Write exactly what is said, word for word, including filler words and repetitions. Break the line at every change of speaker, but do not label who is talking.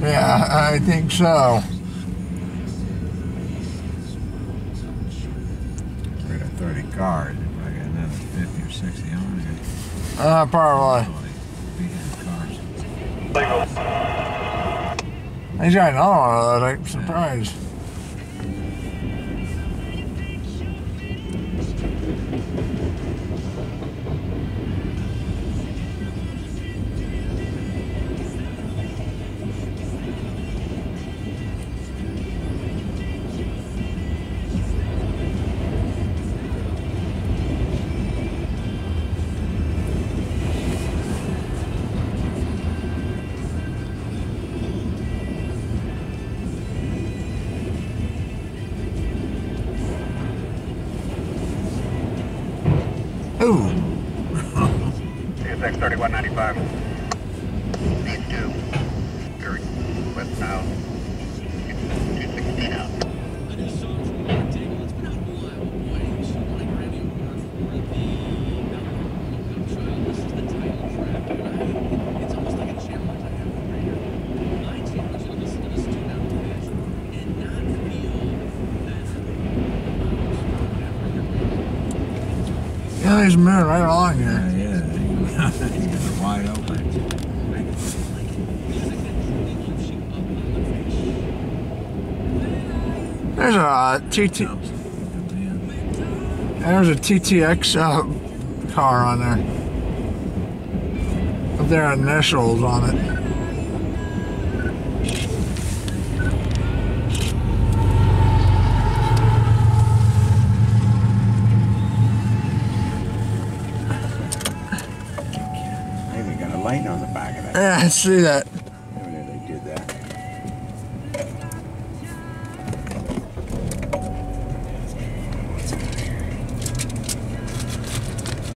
Yeah, I think so.
Rid of thirty cars, you probably got another fifty or sixty on it.
Uh, probably. He's got another one of those, I'm surprised. Ooh.
C S X thirty-one ninety-five. These two. Very west now. two sixteen out.
Yeah, he's moving right along here.
Yeah, yeah. He's wide open.
There's a T T. There's a T T X uh, car on there. With their initials on it.
Maybe got a light on the back of that.
Yeah, I see that.